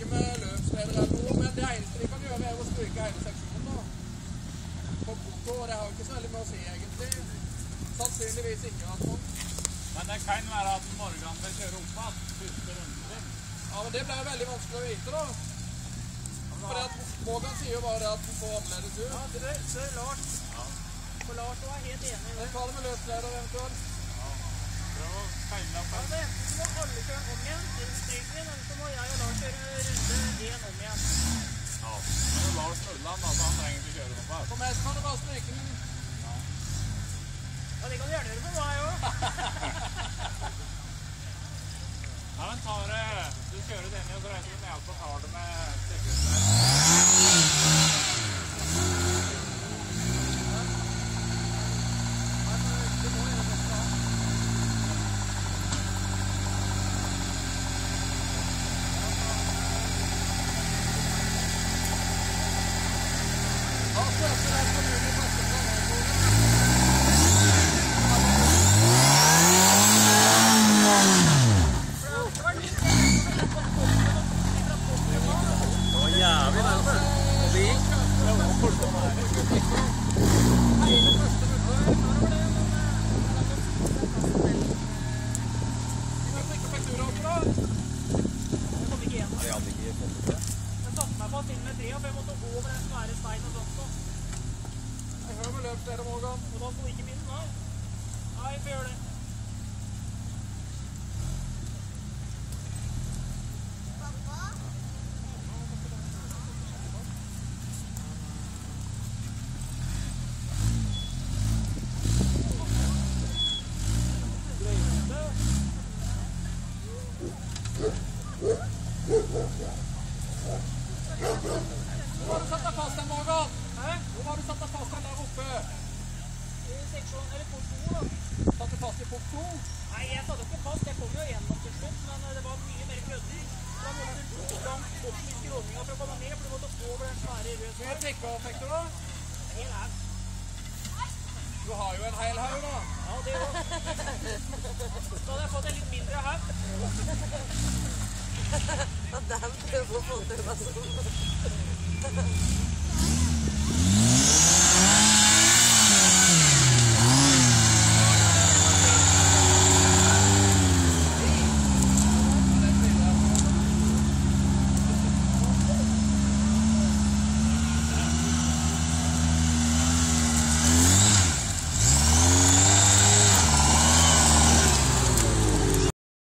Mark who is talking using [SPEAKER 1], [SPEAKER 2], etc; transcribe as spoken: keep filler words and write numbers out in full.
[SPEAKER 1] stryke med løpsleder eller noe, men det eneste vi kan gjøre er å stryke hele seksjonen da. På foto, og det har jo ikke så veldig med å si egentlig. Sannsynligvis ikke, altså.
[SPEAKER 2] Men det kan være at Morgan vil kjøre opp at første runden din.
[SPEAKER 1] Ja, men det ble jo veldig vanskelig å vite da. For at Morgan sier jo bare det at den får annerledes ut.
[SPEAKER 3] Ja, det er så Lars.
[SPEAKER 2] Ja.
[SPEAKER 3] For Lars var helt enig.
[SPEAKER 1] Men hva er det med løpsleder eventuelt?
[SPEAKER 2] Ja. Prøv å tegne opp
[SPEAKER 3] Ja,
[SPEAKER 2] her.
[SPEAKER 3] det er enten så må alle kjøre om igjen, eller stryken, eller så må jeg og Lars kjøre runde én om igjen.
[SPEAKER 2] Ja. Men Lars Nulland, altså, han trenger ikke kjøre noe på her.
[SPEAKER 1] For meg så kan det bare stryke den.
[SPEAKER 3] Ja, det kan du gjerne gjøre for meg også.
[SPEAKER 2] Ja, men tar det, du kjører den i og så reiser du ned og tar det med sikkerhetsvei.
[SPEAKER 1] Du har jo en hel haug da.
[SPEAKER 3] Ja, det også. Så hadde jeg fått en litt mindre her.
[SPEAKER 4] Ja, den prøver å få til meg sånn.